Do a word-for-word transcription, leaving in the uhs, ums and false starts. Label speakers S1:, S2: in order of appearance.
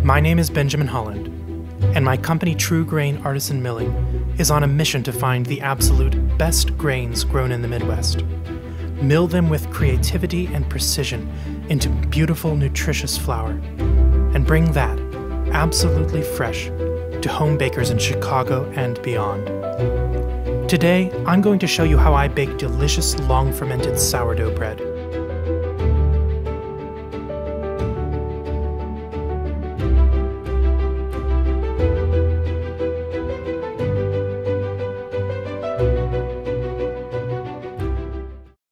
S1: My name is Benjamin Holland, and my company True Grain Artisan Milling is on a mission to find the absolute best grains grown in the Midwest, mill them with creativity and precision into beautiful, nutritious flour, and bring that, absolutely fresh, to home bakers in Chicago and beyond. Today, I'm going to show you how I bake delicious long-fermented sourdough bread.